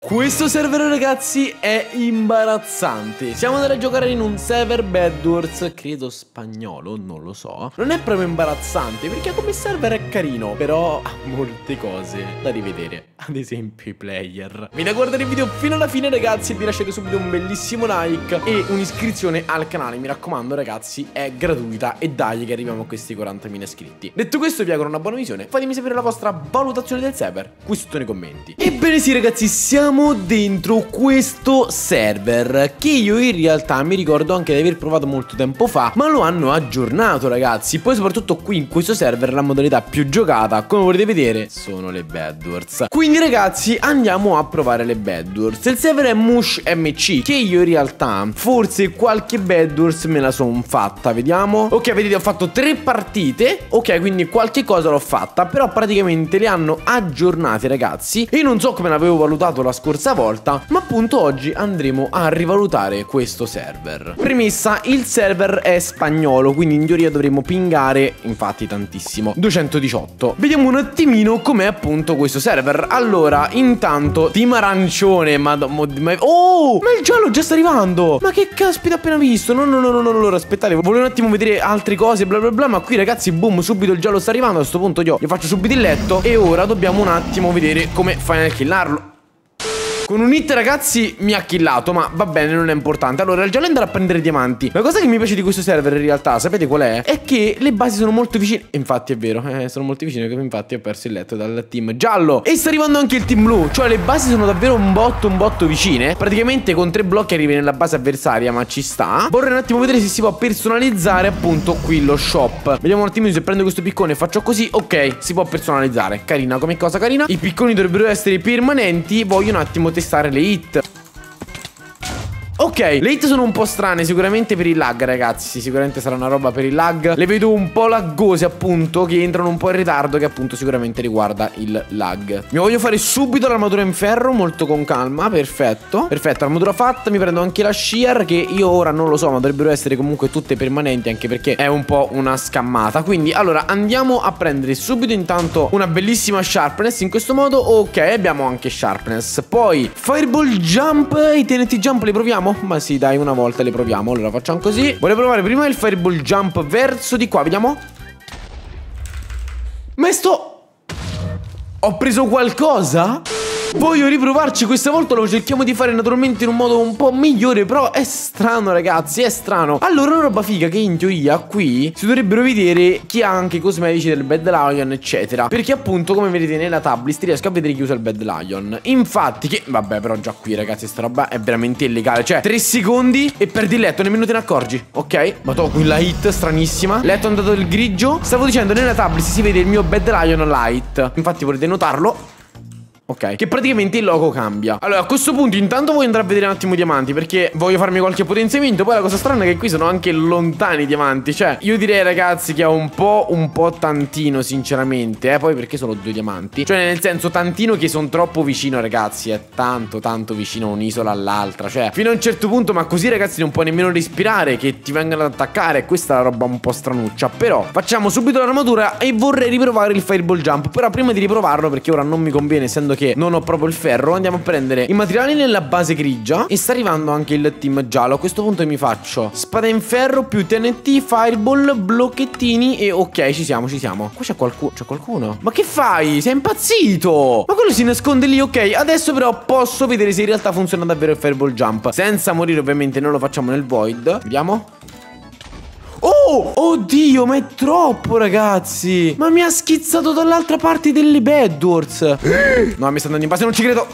Questo server, ragazzi, è imbarazzante. Siamo andati a giocare in un server Bed Wars, credo spagnolo, non lo so. Non è proprio imbarazzante perché come server è carino, però ha molte cose da rivedere. Ad esempio i player. Vi da guardare il video fino alla fine, ragazzi, e vi lasciate subito un bellissimo like e un'iscrizione al canale. Mi raccomando, ragazzi, è gratuita e dai che arriviamo a questi 40.000 iscritti. Detto questo, vi auguro una buona visione. Fatemi sapere la vostra valutazione del server qui sotto nei commenti. Ebbene sì, ragazzi, siamo dentro questo server che io in realtà mi ricordo anche di aver provato molto tempo fa, ma lo hanno aggiornato, ragazzi. Poi soprattutto qui in questo server la modalità più giocata, come potete vedere, sono le Bed Wars. Quindi, ragazzi, andiamo a provare le Bed Wars. Il server è Mush MC, che io in realtà forse qualche Bed Wars me la sono fatta. Vediamo. Ok, vedete, ho fatto 3 partite. Ok, quindi qualche cosa l'ho fatta, però praticamente le hanno aggiornate, ragazzi. E non so come l'avevo valutato la scorsa volta, ma appunto oggi andremo a rivalutare questo server. Premessa, il server è spagnolo, quindi in teoria dovremo pingare, infatti tantissimo, 218. Vediamo un attimino com'è appunto questo server. Allora, intanto, team arancione, oh, ma il giallo già sta arrivando. Ma che caspita, ho appena visto. No, allora aspettate, volevo un attimo vedere altre cose, bla bla bla, ma qui, ragazzi, boom, subito il giallo sta arrivando. A questo punto io faccio subito il letto e ora dobbiamo un attimo vedere come final killarlo. Con un hit, ragazzi, mi ha killato, ma va bene, non è importante. Allora, il giallo andrà a prendere diamanti. La cosa che mi piace di questo server, in realtà, sapete qual è? È che le basi sono molto vicine. Infatti, è vero, sono molto vicine, perché infatti ho perso il letto dal team giallo. E sta arrivando anche il team blu. Cioè, le basi sono davvero un botto vicine. Praticamente con 3 blocchi arrivi nella base avversaria, ma ci sta. Vorrei un attimo vedere se si può personalizzare appunto qui lo shop. Vediamo un attimo se prendo questo piccone e faccio così. Ok, si può personalizzare. Carina come cosa, carina. I picconi dovrebbero essere permanenti. Voglio un attimo testare le hit. Ok, le hit sono un po' strane sicuramente per il lag, ragazzi. Sì, sicuramente sarà una roba per il lag. Le vedo un po' laggose, appunto, che entrano un po' in ritardo, che appunto sicuramente riguarda il lag. Mi voglio fare subito l'armatura in ferro, molto con calma. Perfetto, perfetto, armatura fatta. Mi prendo anche la shear, che io ora non lo so, ma dovrebbero essere comunque tutte permanenti, anche perché è un po' una scammata. Quindi, allora, andiamo a prendere subito intanto una bellissima sharpness. In questo modo, ok, abbiamo anche sharpness. Poi, fireball jump e TNT jump li proviamo? Ma sì, dai, una volta le proviamo. Allora facciamo così. Voglio provare prima il fireball jump verso di qua, vediamo. Ma ho preso qualcosa? Voglio riprovarci questa volta, lo cerchiamo di fare naturalmente in un modo un po' migliore, però è strano, ragazzi, è strano. Allora, una roba figa che in teoria qui si dovrebbero vedere chi ha anche i cosmetici del Bed Lion, eccetera, perché appunto, come vedete nella tablist, riesco a vedere chi usa il Bed Lion. Infatti che, vabbè, però già qui, ragazzi, sta roba è veramente illegale. Cioè, 3 secondi e perdi il letto, nemmeno te ne accorgi. Ok, ma to, qui la hit stranissima. Letto andato del grigio. Stavo dicendo, nella tablist si vede il mio Bed Lion light. Infatti potete notarlo. Ok, che praticamente il logo cambia. Allora, a questo punto intanto voglio andare a vedere un attimo i diamanti, perché voglio farmi qualche potenziamento. Poi la cosa strana è che qui sono anche lontani i diamanti. Cioè, io direi, ragazzi, che è un po' tantino, sinceramente. Poi perché solo 2 diamanti? Cioè, nel senso, tantino che sono troppo vicino, ragazzi. È tanto vicino un'isola all'altra. Cioè, fino a un certo punto, ma così, ragazzi, non puoi nemmeno respirare, che ti vengano ad attaccare. Questa è la roba un po' stranuccia. Però facciamo subito l'armatura e vorrei riprovare il fireball jump. Però prima di riprovarlo, perché ora non mi conviene, essendo che non ho proprio il ferro, andiamo a prendere i materiali nella base grigia. E sta arrivando anche il team giallo. A questo punto mi faccio spada in ferro più TNT, fireball, blocchettini e ok, ci siamo. Qua c'è qualcuno. Ma che fai? Sei impazzito? Ma quello si nasconde lì, ok. Adesso però posso vedere se in realtà funziona davvero il fireball jump senza morire, ovviamente non lo facciamo nel void. Vediamo. Oh, oddio, ma è troppo, ragazzi. Ma mi ha schizzato dall'altra parte delle Bed Wars. No, mi sta andando in base, non ci credo.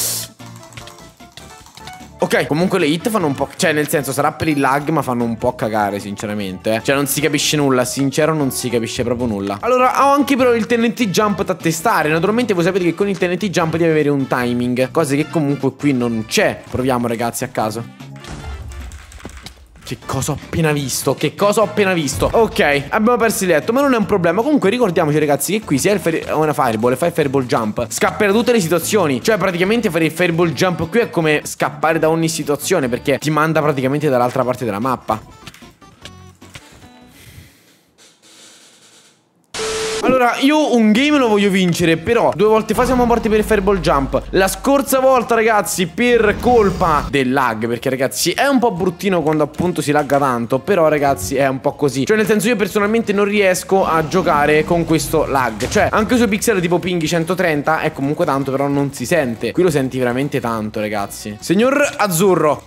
Ok, comunque le hit fanno un po', cioè nel senso sarà per il lag, ma fanno un po' cagare, sinceramente. Cioè non si capisce nulla, sincero, non si capisce proprio nulla. Allora, ho anche però il TNT jump da testare. Naturalmente voi sapete che con il TNT jump devi avere un timing, cosa che comunque qui non c'è. Proviamo, ragazzi, a caso. Che cosa ho appena visto? Ok, abbiamo perso il letto, ma non è un problema. Comunque ricordiamoci, ragazzi, che qui se hai una fireball e fai il fireball jump, scappi da tutte le situazioni. Cioè praticamente fare il fireball jump qui è come scappare da ogni situazione, perché ti manda praticamente dall'altra parte della mappa. Allora Allora, io un game lo voglio vincere, però 2 volte fa siamo morti per il fireball jump. La scorsa volta, ragazzi, per colpa del lag, perché ragazzi è un po' bruttino quando appunto si lagga tanto, però ragazzi è un po' così. Cioè nel senso, io personalmente non riesco a giocare con questo lag. Cioè anche sui pixel tipo ping 130 è comunque tanto, però non si sente. Qui lo senti veramente tanto, ragazzi. Signor Azzurro.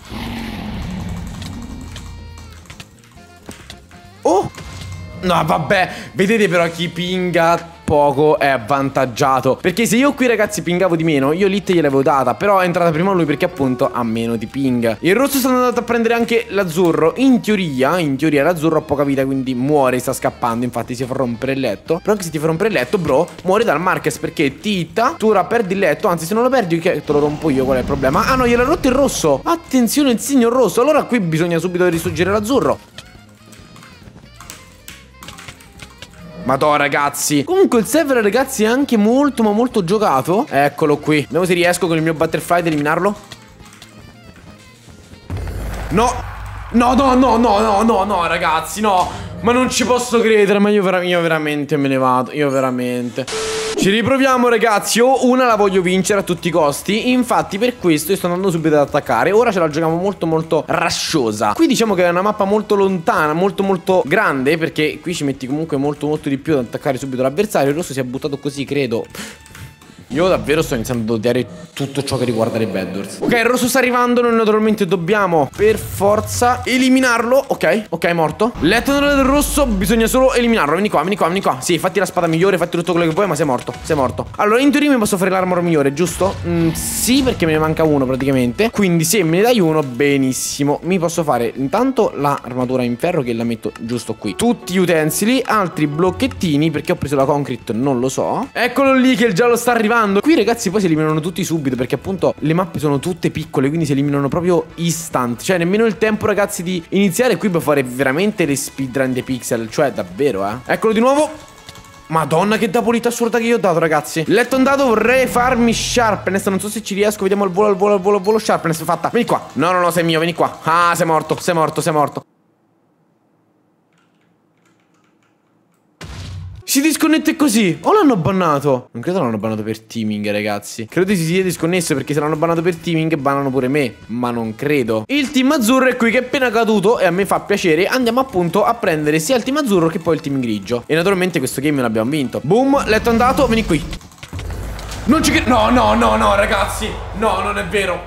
Oh! No, vabbè, vedete però chi pinga poco è avvantaggiato, perché se io qui, ragazzi, pingavo di meno, io l'hit gliel'avevo data, però è entrata prima lui perché appunto ha meno di ping. Il rosso sta andando a prendere anche l'azzurro. In teoria l'azzurro ha poca vita, quindi muore, sta scappando. Infatti si fa rompere il letto. Però anche se ti fa rompere il letto, bro, muori dal Marquez, perché ti hitta, tu ora perdi il letto. Anzi, se non lo perdi, che te lo rompo io, qual è il problema? Ah no, gliel'ha rotto il rosso. Attenzione, il signor rosso. Allora qui bisogna subito risorgere l'azzurro. Madò, ragazzi. Comunque il server, ragazzi, è anche molto ma molto giocato. Eccolo qui. Vediamo se riesco con il mio butterfly ad eliminarlo. No. No, ragazzi, no. Ma non ci posso credere. Ma io veramente me ne vado. Io veramente. Ci riproviamo, ragazzi. Io una la voglio vincere a tutti i costi. Infatti per questo io sto andando subito ad attaccare. Ora ce la giochiamo molto molto racciosa. Qui diciamo che è una mappa molto lontana, molto molto grande, perché qui ci metti comunque molto molto di più ad attaccare subito l'avversario. Il rosso si è buttato così, credo. Io davvero sto iniziando ad odiare tutto ciò che riguarda le Bedwars. Ok, il rosso sta arrivando. Noi naturalmente dobbiamo per forza eliminarlo. Ok, morto. Letto del rosso, bisogna solo eliminarlo. Vieni qua. Sì, fatti la spada migliore, fatti tutto quello che vuoi, ma sei morto. Allora, in teoria mi posso fare l'armor migliore, giusto? Sì, perché me ne manca uno praticamente. Quindi se me ne dai uno, benissimo. Mi posso fare intanto l'armatura in ferro, che la metto giusto qui. Tutti gli utensili, altri blocchettini, perché ho preso la concrete, non lo so. Eccolo lì che il giallo sta arrivando. Qui, ragazzi, poi si eliminano tutti subito, perché appunto le mappe sono tutte piccole, quindi si eliminano proprio instant. Cioè nemmeno il tempo, ragazzi, di iniziare. Qui puoi fare veramente le speedrun dei pixel. Cioè davvero, Eccolo di nuovo. Madonna, che dapolità assurda che io ho dato, ragazzi. Letto andato, vorrei farmi sharpness. Non so se ci riesco, vediamo al volo. Sharpness fatta. Vieni qua. No, sei mio, vieni qua. Ah, sei morto. Si disconnette così. O l'hanno bannato? Non credo l'hanno bannato per teaming, ragazzi. Credo si sia disconnesso, perché se l'hanno bannato per teaming bannano pure me. Ma non credo. Il team azzurro è qui, che è appena caduto, e a me fa piacere. Andiamo appunto a prendere sia il team azzurro che poi il team grigio. E naturalmente questo game l'abbiamo vinto. Boom, letto andato, vieni qui. Non ci credo. No, ragazzi. No, non è vero.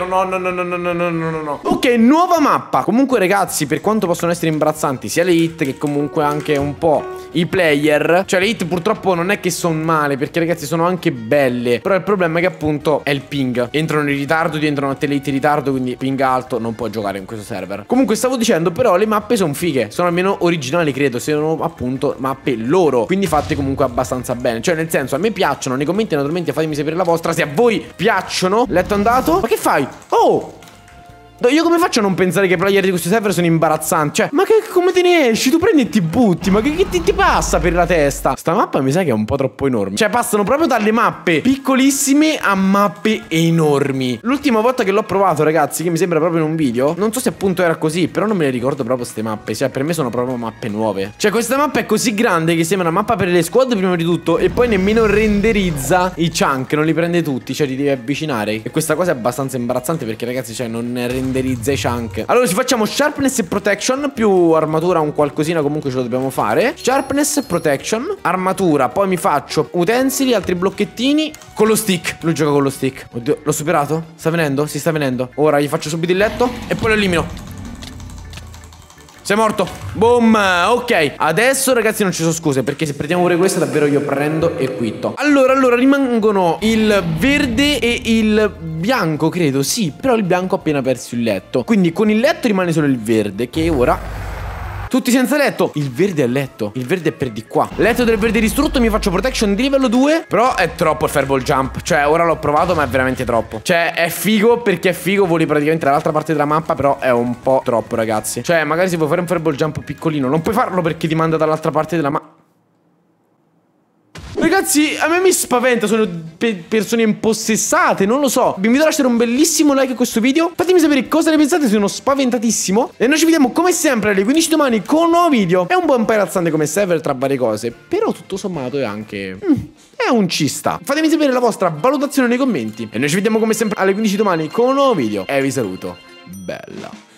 No. Ok, nuova mappa. Comunque, ragazzi, per quanto possono essere imbarazzanti sia le hit che comunque anche un po' i player, cioè le hit purtroppo non è che sono male, perché ragazzi sono anche belle. Però il problema è che appunto è il ping. Entrano in ritardo, ti entrano a te le hit in ritardo, quindi ping alto, non puoi giocare in questo server. Comunque stavo dicendo, però le mappe sono fighe. Sono almeno originali, credo. Sono appunto mappe loro, quindi fatte comunque abbastanza bene. Cioè nel senso, a me piacciono. Nei commenti naturalmente fatemi sapere la vostra, se a voi piacciono. Letto andato. Ma che fai? Oh! Io come faccio a non pensare che i player di questo server sono imbarazzanti? Cioè, ma che, come te ne esci? Tu prendi e ti butti. Ma che ti passa per la testa? Sta mappa mi sa che è un po' troppo enorme. Cioè, passano proprio dalle mappe piccolissime a mappe enormi. L'ultima volta che l'ho provato, ragazzi, che mi sembra proprio in un video, non so se appunto era così, però non me ne ricordo proprio queste mappe. Cioè, per me sono proprio mappe nuove. Cioè, questa mappa è così grande che sembra una mappa per le squad prima di tutto, e poi nemmeno renderizza i chunk, non li prende tutti. Cioè, li devi avvicinare. E questa cosa è abbastanza imbarazzante, perché ragazzi, cioè, non renderizza i chunk. Allora ci facciamo sharpness e protection più armatura, un qualcosina comunque ce lo dobbiamo fare. Sharpness, protection, armatura. Poi mi faccio utensili, altri blocchettini con lo stick. Lui gioca con lo stick. Oddio, l'ho superato? Sta venendo? Si sta venendo. Ora gli faccio subito il letto e poi lo elimino. Sei morto. Boom. Ok. Adesso, ragazzi, non ci sono scuse, perché se prendiamo pure questo davvero io prendo e quitto. Allora rimangono il verde e il bianco, credo. Sì, però il bianco ha appena perso il letto. Quindi con il letto rimane solo il verde, che ora... Tutti senza letto. Il verde è letto. Il verde è per di qua. Letto del verde distrutto. Mi faccio protection di livello 2. Però è troppo il fireball jump. Cioè ora l'ho provato, ma è veramente troppo. Cioè è figo, perché è figo. Voli praticamente dall'altra parte della mappa, però è un po' troppo, ragazzi. Cioè magari se vuoi fare un fireball jump piccolino, non puoi farlo perché ti manda dall'altra parte della mappa. Ragazzi, a me mi spaventa, sono persone impossessate, non lo so. Vi invito a lasciare un bellissimo like a questo video. Fatemi sapere cosa ne pensate, sono spaventatissimo. E noi ci vediamo come sempre alle 15 domani con un nuovo video. È un po' imbarazzante come server tra varie cose, però tutto sommato è anche... è un ci sta. Fatemi sapere la vostra valutazione nei commenti. E noi ci vediamo come sempre alle 15 domani con un nuovo video. E vi saluto. Bella.